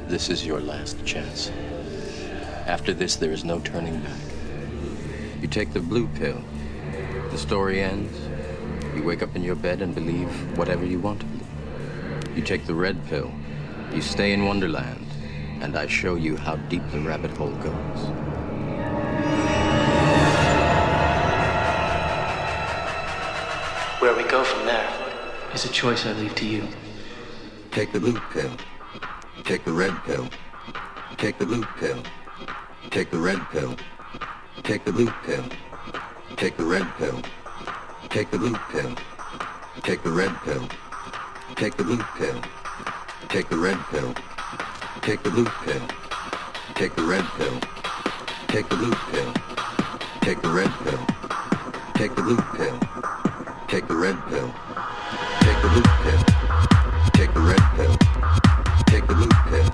This is your last chance. After this, there is no turning back. You take the blue pill. The story ends. You wake up in your bed and believe whatever you want to believe. You take the red pill. You stay in Wonderland, and I show you how deep the rabbit hole goes. Where we go from there is a choice I leave to you. Take the blue pill. Take the red pill. Take the blue pill. Take the red pill. Take the blue pill. Take the red pill. Take the blue pill. Take the red pill. Take the blue pill. Take the red pill. Take the blue pill. Take the red pill. Take the blue pill. Take the red pill. Take the blue pill. Take the red pill. Take the blue pill. Take the red pill. Take the blue pill.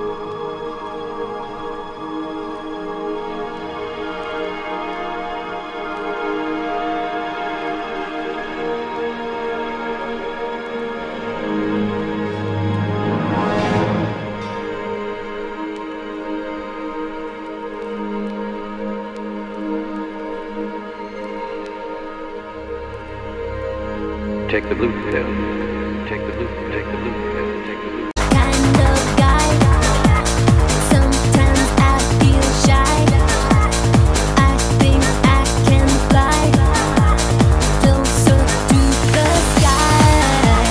Take the blue pill. Take the blue pill. Take the blue pill. Take the blue pill. Kind of guy. Sometimes I feel shy. I think I can fly closer to the sky.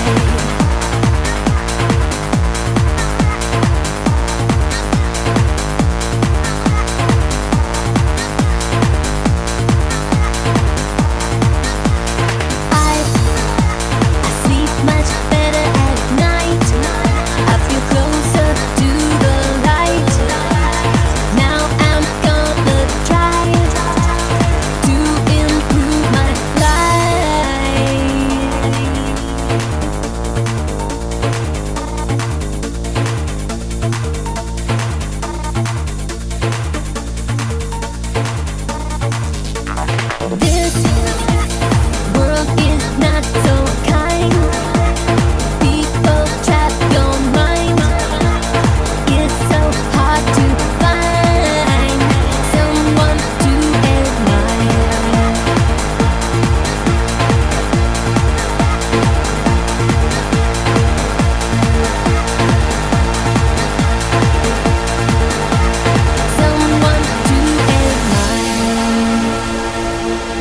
I sleep much better at night. I feel closer to the light. Now I'm gonna try to improve my life. This world is not so kind. People trap your mind. It's so hard to find someone to admire. Someone to admire.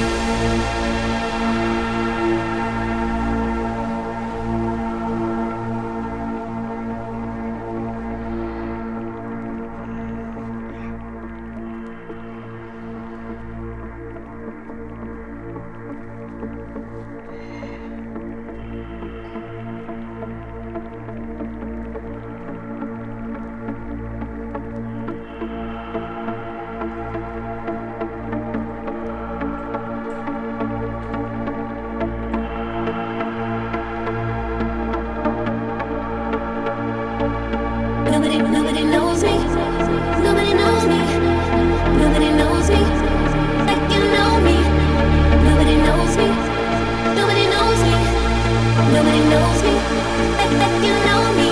Nobody knows me. Nobody knows me. Nobody knows me like you know me. Nobody knows me. Nobody knows me. Nobody knows me like you know me.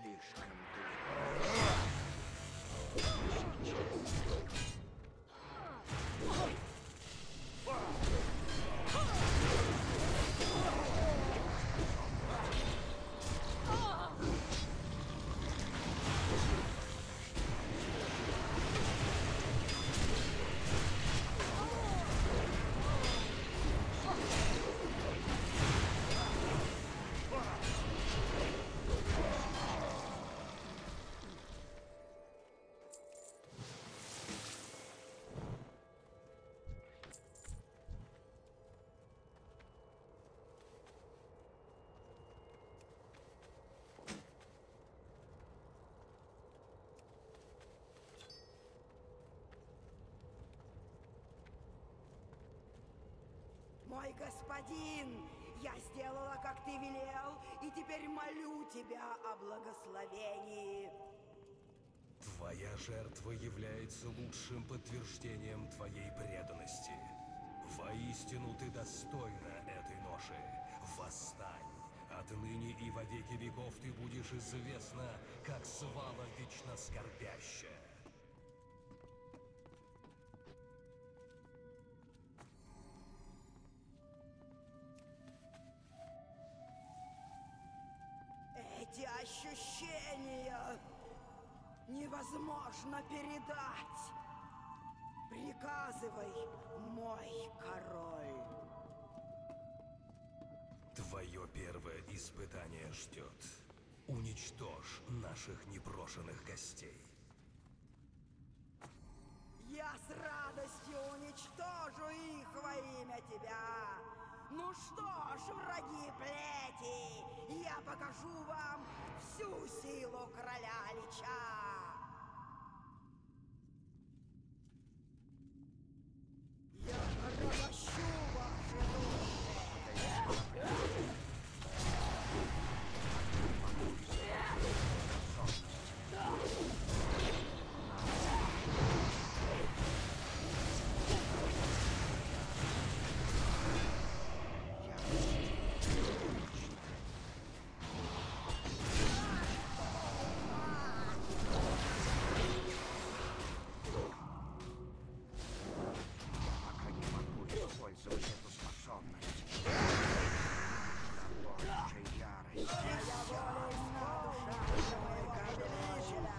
Слишком далеко. Мой господин, я сделала, как ты велел, и теперь молю тебя о благословении. Твоя жертва является лучшим подтверждением твоей преданности. Воистину ты достойна этой ноши. Восстань! Отныне и во веки веков ты будешь известна, как Свала вечно скорбящая. Эти ощущения невозможно передать. Приказывай, мой король. Твое первое испытание ждет. Уничтожь наших непрошенных гостей. Я с радостью уничтожу их во имя тебя. Ну что ж, враги плети, я покажу вам всю силу короля Лича. Я порабощу ваши души. Использовать эту способность. Божьей ярости. Я волен на душа моего повелителя.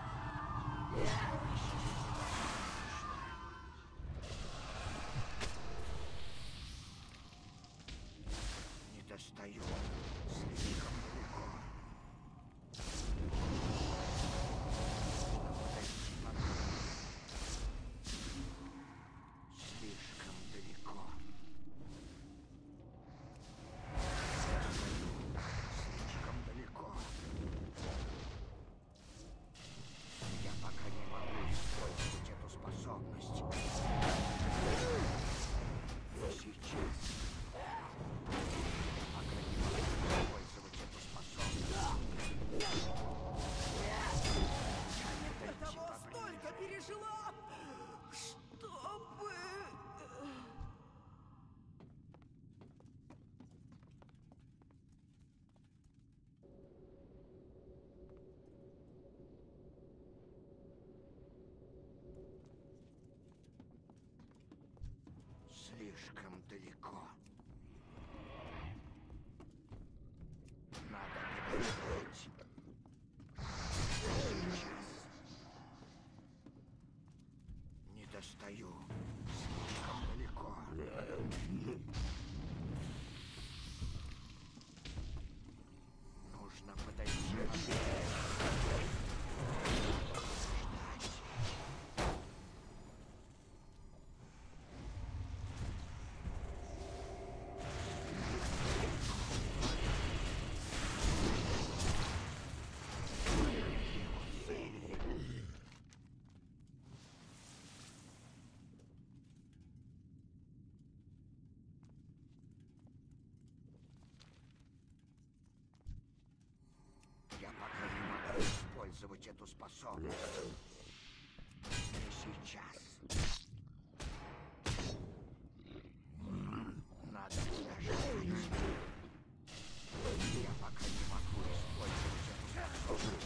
Не достаю. Слишком далеко. Слишком далеко. Слишком далеко. Я пока не могу использовать эту способность. Но сейчас. Я пока не могу использовать эту способность. Я для того столько пережила, чтобы... Слишком далеко. Надо подождать. Сейчас. Не достаю. Слишком далеко. Нужно подойти поближе. Я пока не могу использовать эту способность. Не сейчас. Надо подождать. Я пока не могу использовать эту способность.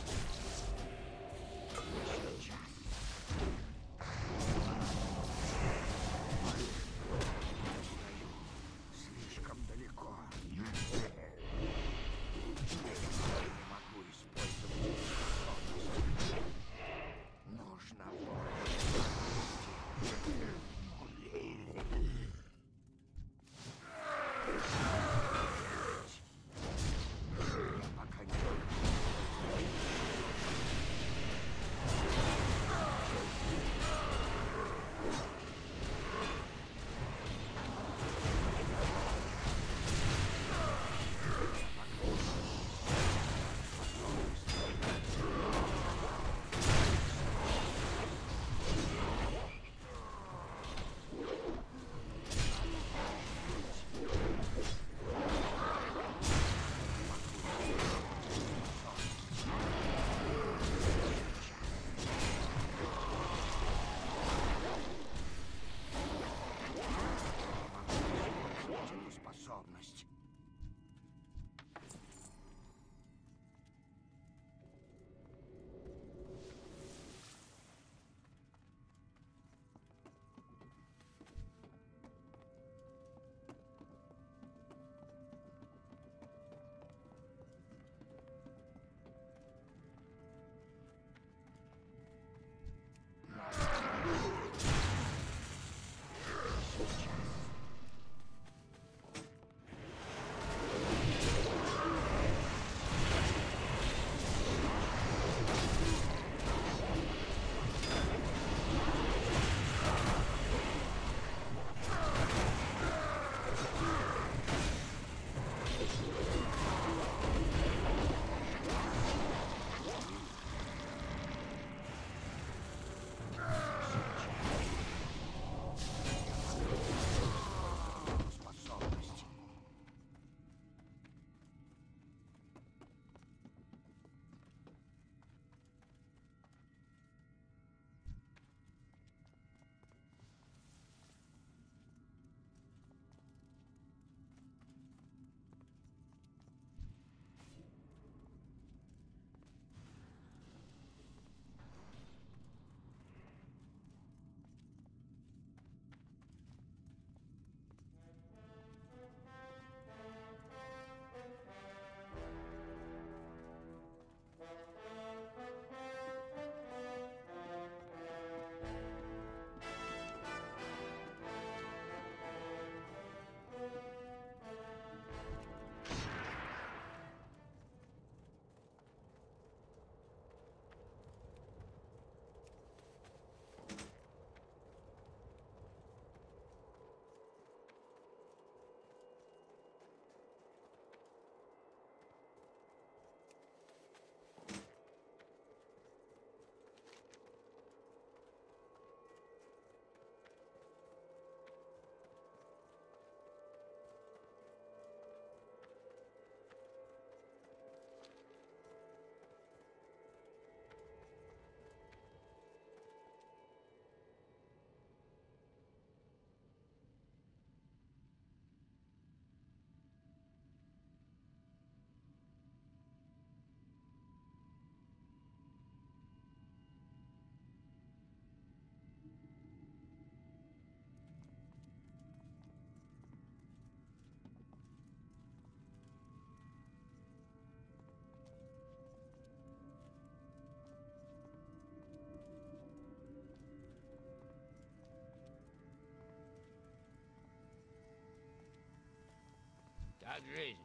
Как жизнь?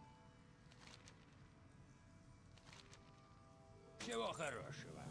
Всего хорошего.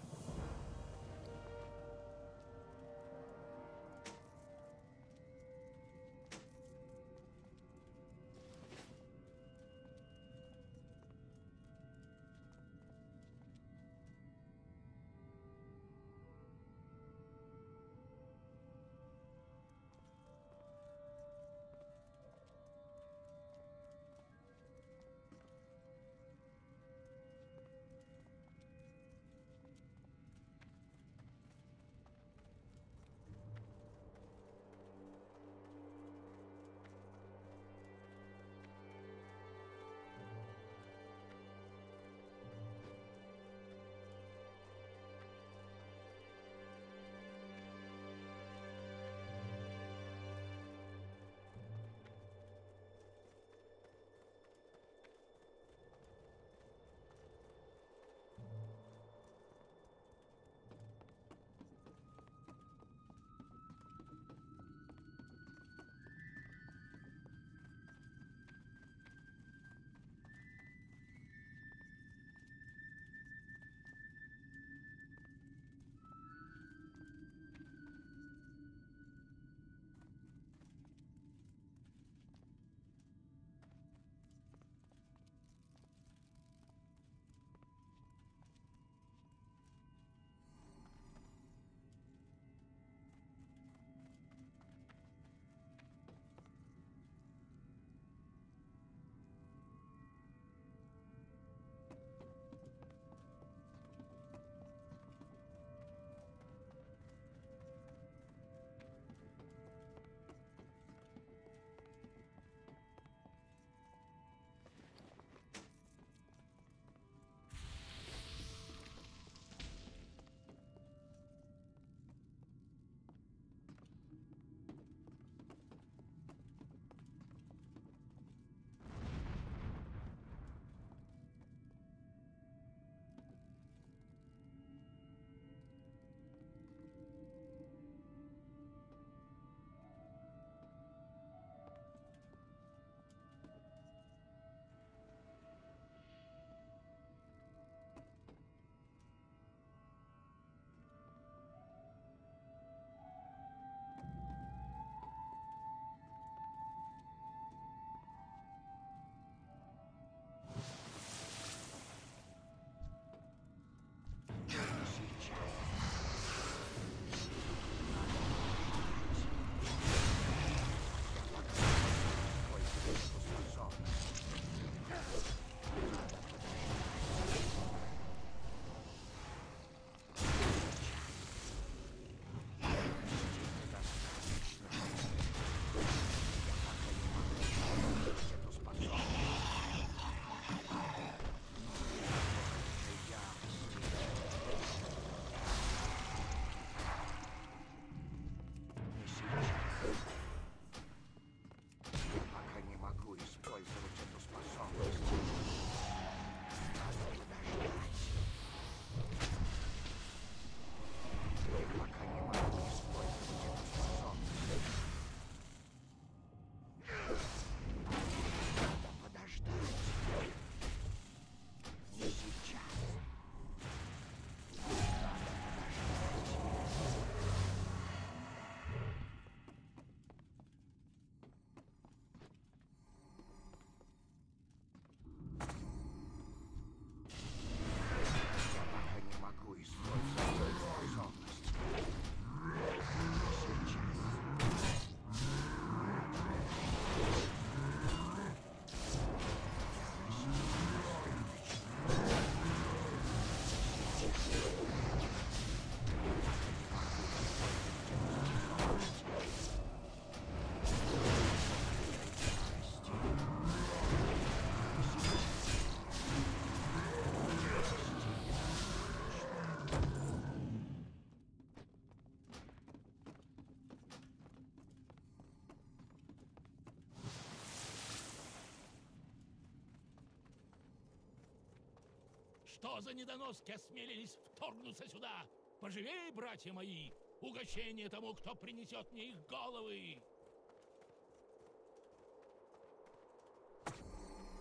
Что за недоноски осмелились вторгнуться сюда? Поживей, братья мои! Угощение тому, кто принесет мне их головы!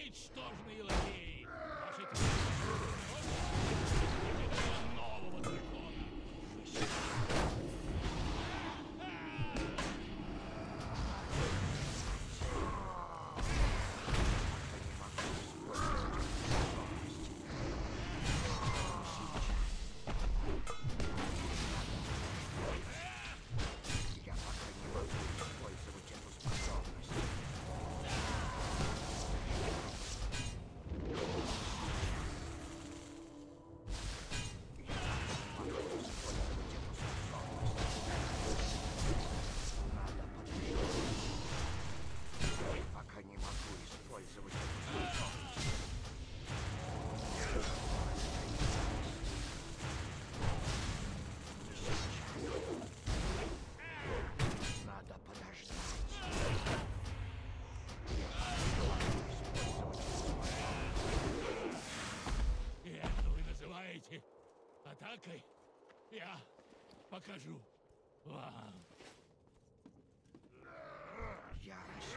ничтожные лакеи. Ваши нового дракона. Я пока не могу использовать эту способность. Пока не могу использовать эту способность. Надо подождать. И это вы называете атакой? Я покажу вам. Ярость.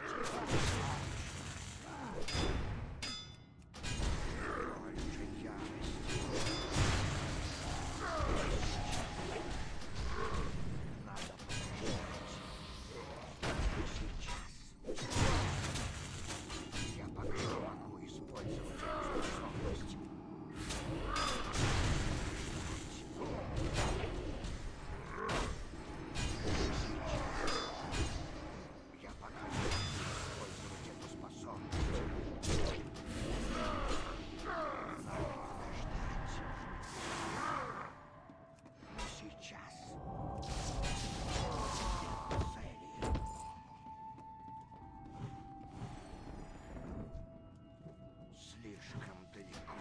Боль же ярость. Надо подождать. Сейчас. Я пока не могу использовать эту способность. Я пока не могу использовать эту способность. Надо подождать. Но сейчас. Цели. Слишком далеко.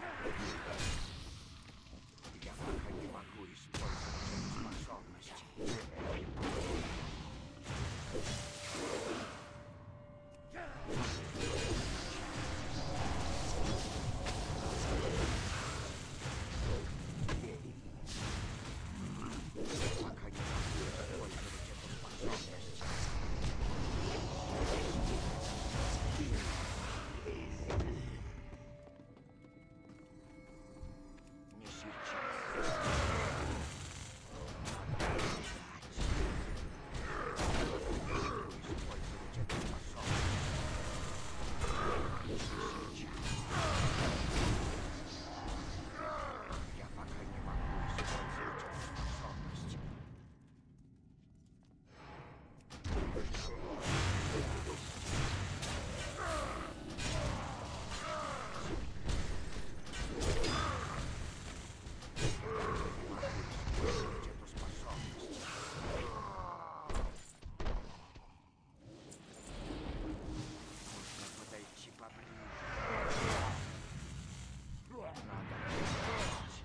Я пока не могу использовать эту способность. Пока не могу использовать эту способность. Не сейчас. Надо подождать. Не могу использовать эту способность. Не сейчас. Я пока не могу использовать эту способность. Использовать эту способность. Нужно подойти поближе. Надо подождать.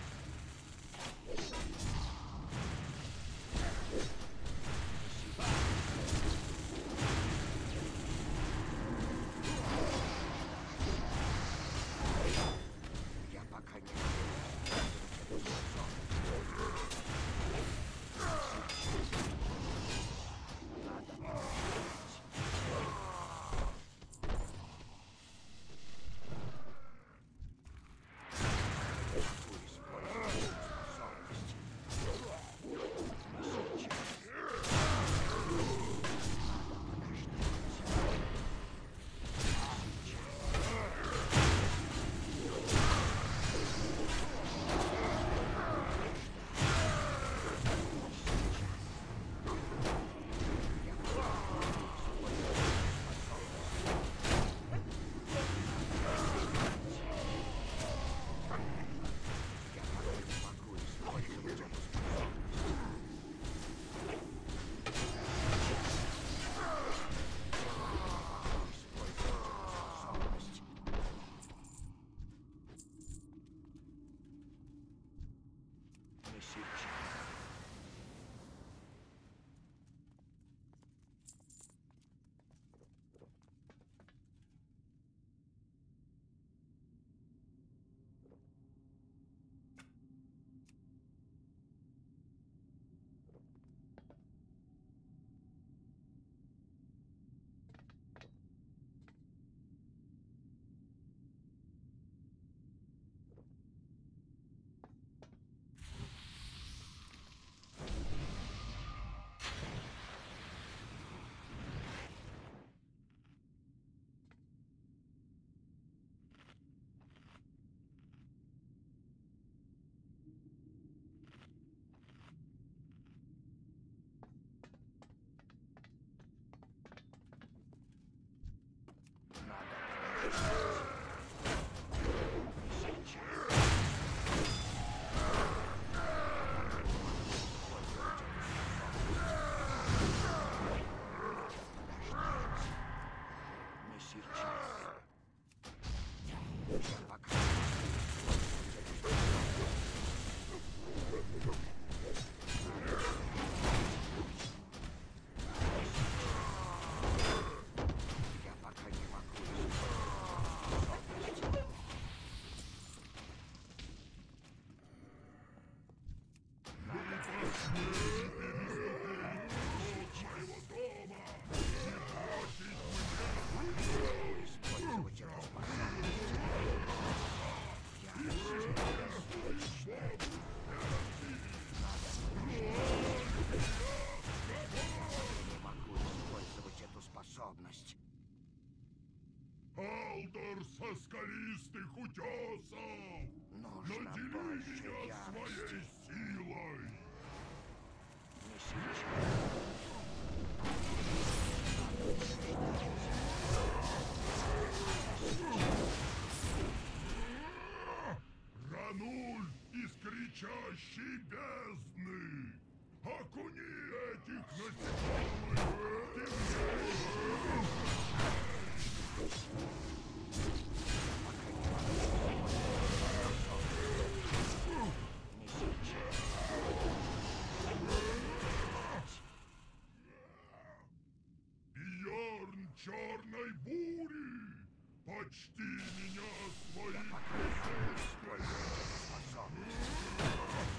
Я пока не могу использовать эту способность. Надо подождать. Могу использовать эту способность. Но сейчас. Надо подождать. Я пока не могу использовать эту способность. Использовать эту способность. Не сейчас. Использовать эту способность. Не могу использовать эту способность. Алдор со скалистых утесов! Нужно Надели больше меня ярости. своей силой! Не сейчас. Рануль из кричащей бездны! Окуни этих насекомых в темнейшую! Не сейчас. Бьорн черной бури! Почти меня своим Использовать эту способность.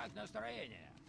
Как настроение?